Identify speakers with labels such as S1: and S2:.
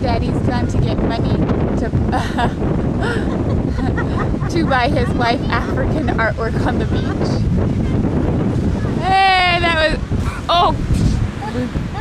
S1: Daddy's gone to get money to to buy his wife African artwork on the beach. Hey, that was, oh!